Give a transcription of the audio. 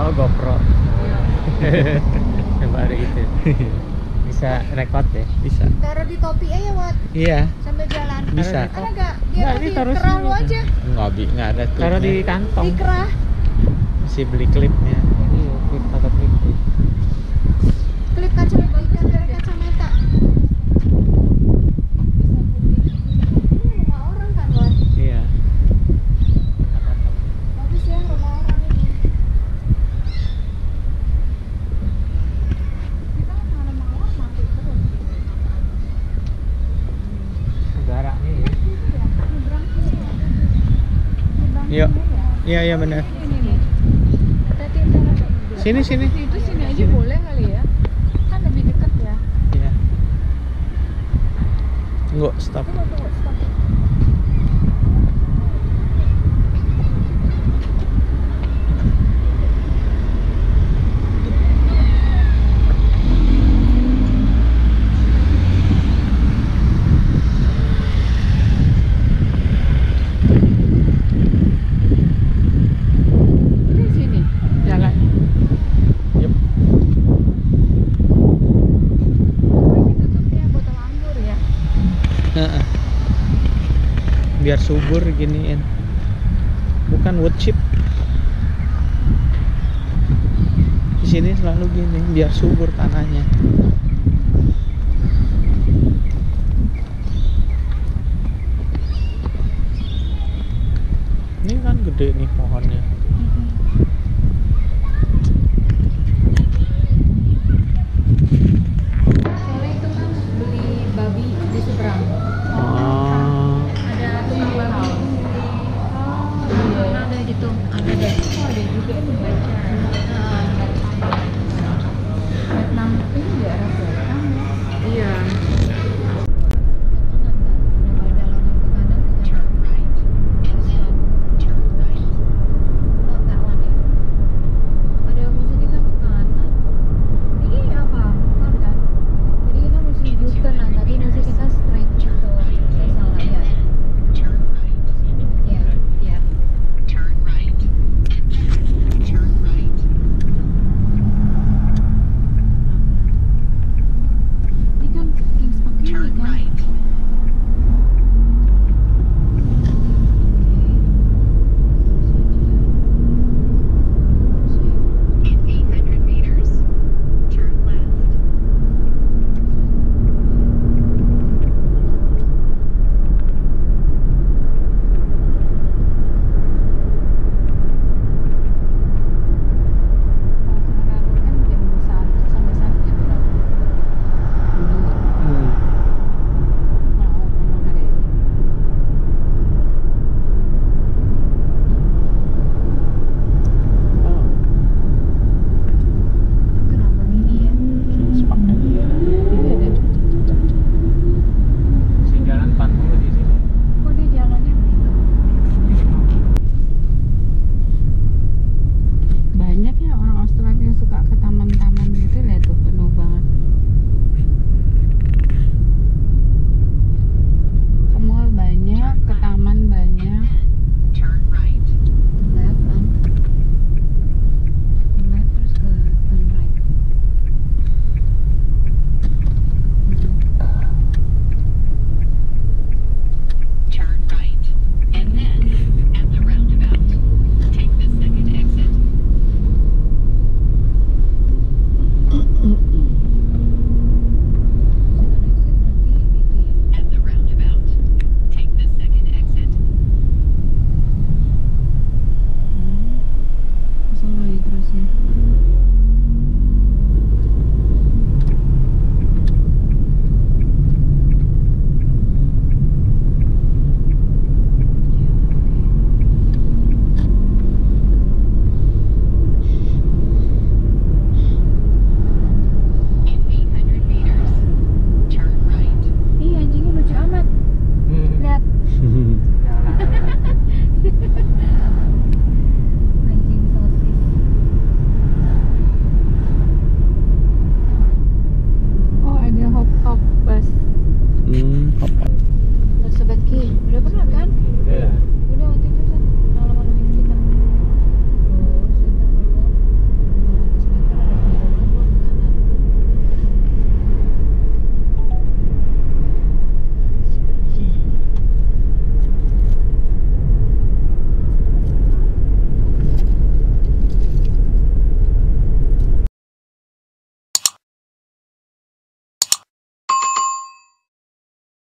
Oh, GoPro. Baru itu. Bisa rekod ya? Bisa. Taruh di topi aja, Wat. Iya. Sambil jalan. Bisa. Ada nggak? Dia Nggak, di ini taruh kerah sini. lu aja. Nggak ada tuh. Taruh di kantong. Di kerah. Mesti beli klipnya. Iya, klip atau klip. Klip kacamata ikan dari kacamata. Ini rumah orang kan, Wat? Iya. Bagus ya rumah orang ini. Kita malam-malam mati terus. Udaranya ya. Nyebrang sini ya. Nyebrang Yuk. sini ya. Iya, iya benar. Ini nih. Hati-hati ntar ada mobil. Sini, sini. Itu sini aja boleh kali ya. Kan lebih dekat ya. Iya. Tunggu, stop. Tunggu, stop. Di sini jalan. Yup. Ini tutupnya botol anggur ya. Heeh. Biar subur giniin. Bukan wood chip. Di sini selalu gini, biar subur tanahnya. Ini kan gede nih pohonnya.